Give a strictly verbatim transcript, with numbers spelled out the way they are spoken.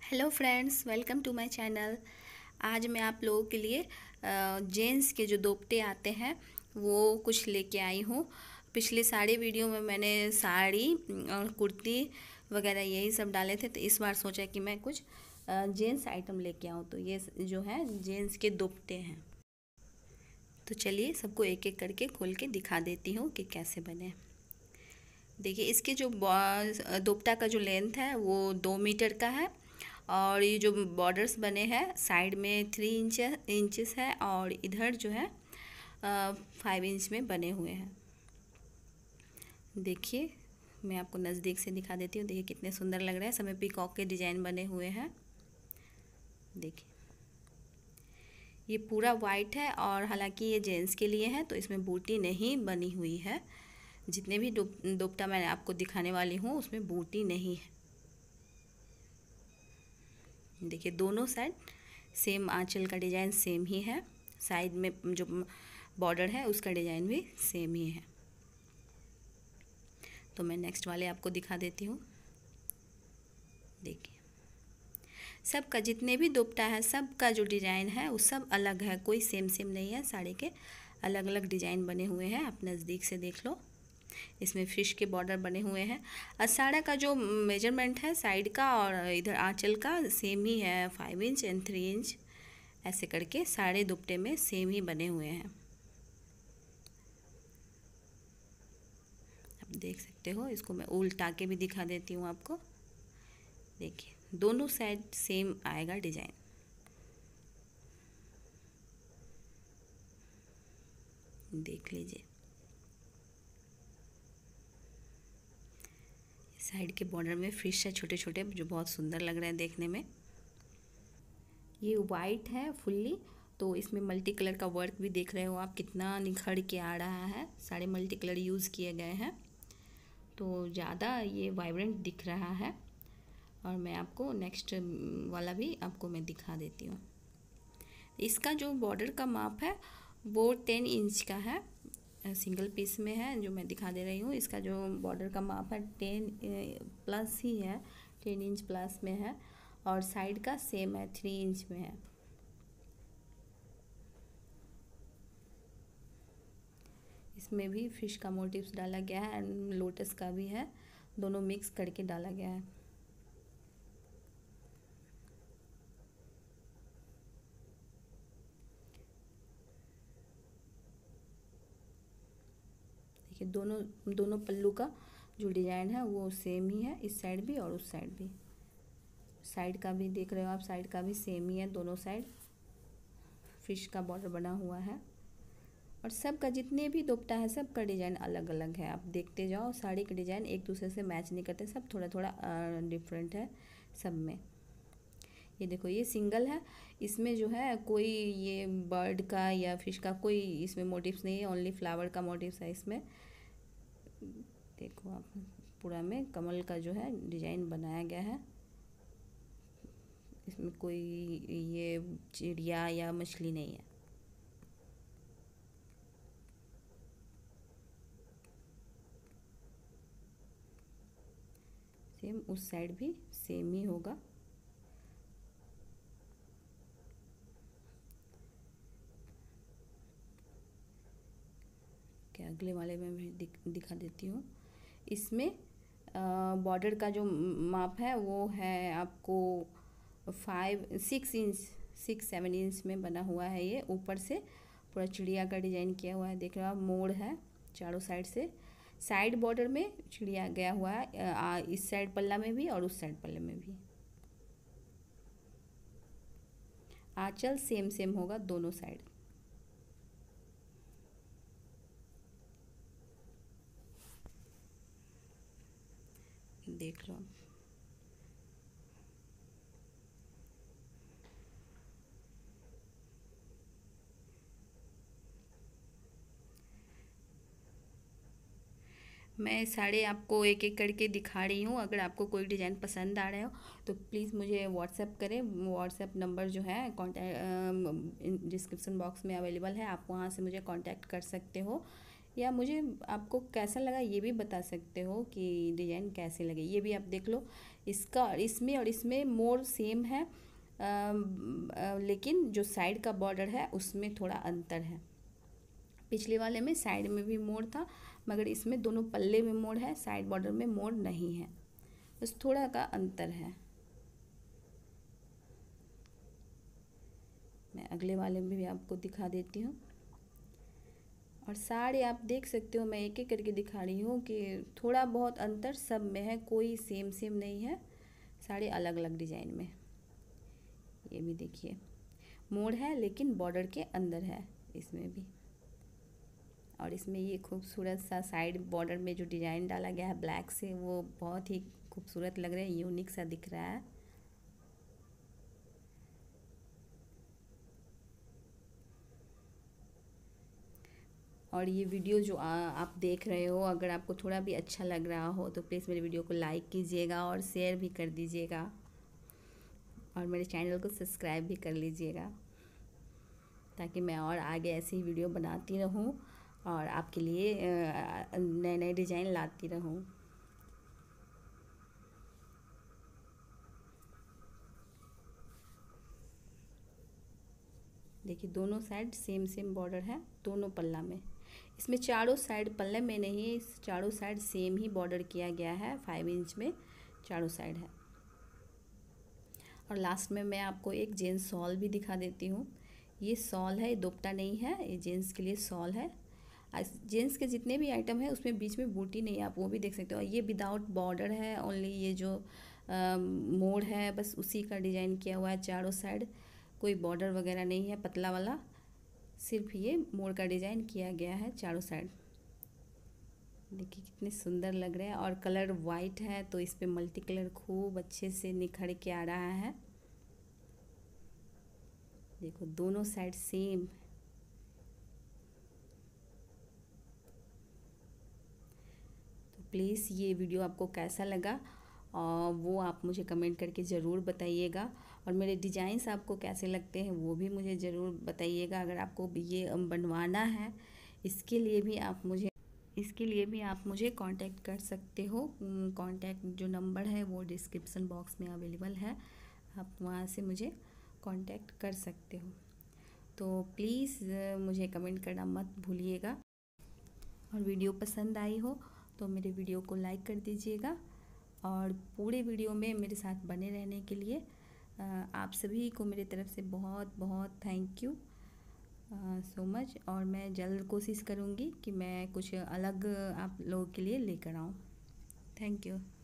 Hello friends, welcome to my channel. आज मैं आप लोगों के लिए जेंट्स के जो दोपटे आते हैं वो कुछ लेके आई हूँ। पिछले सारे वीडियो में मैंने साड़ी और कुर्ती वगैरह यही सब डाले थे, तो इस बार सोचा कि मैं कुछ जेंट्स आइटम लेके आऊँ। तो ये जो है जेंट्स के दोपटे हैं। तो चलिए सबको एक एक करके खोल के दिखा देती हूँ कि कैसे बने। देखिए, इसके जो दोपटा का जो लेंथ है वो दो मीटर का है और ये जो बॉर्डर्स बने हैं साइड में थ्री इंच इंचेस है और इधर जो है फाइव इंच में बने हुए हैं। देखिए, मैं आपको नज़दीक से दिखा देती हूँ। देखिए कितने सुंदर लग रहे हैं, सब में पीकॉक के डिज़ाइन बने हुए हैं। देखिए, ये पूरा वाइट है और हालांकि ये जेंट्स के लिए है तो इसमें बूटी नहीं बनी हुई है। जितने भी दोपटा मैं आपको दिखाने वाली हूँ उसमें बूटी नहीं है। देखिए, दोनों साइड सेम आंचल का डिज़ाइन सेम ही है, साइड में जो बॉर्डर है उसका डिज़ाइन भी सेम ही है। तो मैं नेक्स्ट वाले आपको दिखा देती हूँ। देखिए, सबका जितने भी दोपटा है सबका जो डिज़ाइन है वो सब अलग है, कोई सेम सेम नहीं है। साड़ी के अलग अलग डिज़ाइन बने हुए हैं, आप नज़दीक से देख लो। इसमें फिश के बॉर्डर बने हुए हैं और साड़ा का जो मेजरमेंट है साइड का और इधर आंचल का सेम ही है, five inch and three inch ऐसे करके सारे दुपट्टे में सेम ही बने हुए हैं। आप देख सकते हो। इसको मैं उल्टा के भी दिखा देती हूँ आपको। देखिए, दोनों साइड सेम आएगा डिज़ाइन। देख लीजिए, साइड के बॉर्डर में फिश है छोटे छोटे, जो बहुत सुंदर लग रहे हैं देखने में। ये वाइट है फुल्ली, तो इसमें मल्टी कलर का वर्क भी देख रहे हो आप, कितना निखर के आ रहा है। सारे मल्टी कलर यूज़ किए गए हैं तो ज़्यादा ये वाइब्रेंट दिख रहा है। और मैं आपको नेक्स्ट वाला भी आपको मैं दिखा देती हूँ। इसका जो बॉर्डर का माप है वो टेन इंच का है, सिंगल पीस में है जो मैं दिखा दे रही हूँ। इसका जो बॉर्डर का माप है टेन प्लस ही है, टेन इंच प्लस में है और साइड का सेम है, थ्री इंच में है। इसमें भी फिश का मोटिव्स डाला गया है एंड लोटस का भी है, दोनों मिक्स करके डाला गया है। देखिए, दोनों दोनों पल्लू का जो डिज़ाइन है वो सेम ही है, इस साइड भी और उस साइड भी। साइड का भी देख रहे हो आप, साइड का भी सेम ही है, दोनों साइड फिश का बॉर्डर बना हुआ है। और सब का जितने भी दोपटा है सब का डिज़ाइन अलग अलग है। आप देखते जाओ, साड़ी के डिज़ाइन एक दूसरे से मैच नहीं करते, सब थोड़ा थोड़ा डिफरेंट है सब में। ये देखो, ये सिंगल है, इसमें जो है कोई ये बर्ड का या फिश का कोई इसमें मोटिव्स नहीं है, ओनली फ्लावर का मोटिव्स है इसमें। देखो आप, पूरा में कमल का जो है डिज़ाइन बनाया गया है। इसमें कोई ये चिड़िया या मछली नहीं है। सेम उस साइड भी सेम ही होगा। क्या अगले वाले में भी दिख, दिखा देती हूँ। इसमें बॉर्डर का जो माप है वो है आपको five six inch six seven inch में बना हुआ है। ये ऊपर से पूरा चिड़िया का डिज़ाइन किया हुआ है, देख रहे हो आप, मोड़ है चारों साइड से। साइड बॉर्डर में चिड़िया गया हुआ है, आ, इस साइड पल्ला में भी और उस साइड पल्ले में भी। आंचल सेम सेम होगा दोनों साइड। देख लो, मैं साड़े आपको एक एक करके दिखा रही हूँ। अगर आपको कोई डिज़ाइन पसंद आ रहा हो तो प्लीज़ मुझे व्हाट्सएप करें। व्हाट्सएप नंबर जो है कॉन्टैक्ट डिस्क्रिप्शन बॉक्स में अवेलेबल है, आप वहाँ से मुझे कांटेक्ट कर सकते हो। या मुझे आपको कैसा लगा ये भी बता सकते हो कि डिज़ाइन कैसे लगे, ये भी आप देख लो। इसका और इसमें और इसमें मोर सेम है, आ, आ, लेकिन जो साइड का बॉर्डर है उसमें थोड़ा अंतर है। पिछले वाले में साइड में भी मोर था, मगर इसमें दोनों पल्ले में मोर है, साइड बॉर्डर में मोर नहीं है, बस थोड़ा का अंतर है। मैं अगले वाले में भी आपको दिखा देती हूँ। और साड़ी आप देख सकते हो, मैं एक एक करके दिखा रही हूँ कि थोड़ा बहुत अंतर सब में है, कोई सेम सेम नहीं है, साड़ी अलग अलग डिज़ाइन में। ये भी देखिए मोर है लेकिन बॉर्डर के अंदर है इसमें भी। और इसमें ये खूबसूरत सा साइड बॉर्डर में जो डिज़ाइन डाला गया है ब्लैक से, वो बहुत ही खूबसूरत लग रहा है, यूनिक सा दिख रहा है। और ये वीडियो जो आ, आप देख रहे हो, अगर आपको थोड़ा भी अच्छा लग रहा हो तो प्लीज़ मेरे वीडियो को लाइक कीजिएगा और शेयर भी कर दीजिएगा, और मेरे चैनल को सब्सक्राइब भी कर लीजिएगा, ताकि मैं और आगे ऐसी ही वीडियो बनाती रहूं और आपके लिए नए नए डिज़ाइन लाती रहूं। देखिए दोनों साइड सेम सेम बॉर्डर है दोनों पल्ला में। इसमें चारों साइड पल्ले में नहीं, इस चारों साइड सेम ही बॉर्डर किया गया है, फाइव इंच में चारों साइड है। और लास्ट में मैं आपको एक जेंट्स शॉल भी दिखा देती हूँ। ये शॉल है, दुपट्टा नहीं है, ये जेंट्स के लिए शॉल है। जेंट्स के जितने भी आइटम है उसमें बीच में बूटी नहीं है, आप वो भी देख सकते हो। ये विदाउट बॉर्डर है, ओनली ये जो मोड़ है बस उसी का डिज़ाइन किया हुआ है चारों साइड, कोई बॉर्डर वगैरह नहीं है पतला वाला, सिर्फ ये मोड़ का डिज़ाइन किया गया है चारों साइड। देखिए कितने सुंदर लग रहे हैं, और कलर वाइट है तो इस पे मल्टी कलर खूब अच्छे से निखर के आ रहा है। देखो दोनों साइड सेम। तो प्लीज़ ये वीडियो आपको कैसा लगा और वो आप मुझे कमेंट करके ज़रूर बताइएगा, और मेरे डिज़ाइंस आपको कैसे लगते हैं वो भी मुझे ज़रूर बताइएगा। अगर आपको ये बनवाना है इसके लिए भी आप मुझे इसके लिए भी आप मुझे कांटेक्ट कर सकते हो। कांटेक्ट जो नंबर है वो डिस्क्रिप्शन बॉक्स में अवेलेबल है, आप वहाँ से मुझे कांटेक्ट कर सकते हो। तो प्लीज़ मुझे कमेंट करना मत भूलिएगा, और वीडियो पसंद आई हो तो मेरे वीडियो को लाइक कर दीजिएगा, और पूरे वीडियो में मेरे साथ बने रहने के लिए आप सभी को मेरी तरफ से बहुत बहुत थैंक यू सो मच। और मैं जल्द कोशिश करूँगी कि मैं कुछ अलग आप लोगों के लिए लेकर आऊँ। Thank you.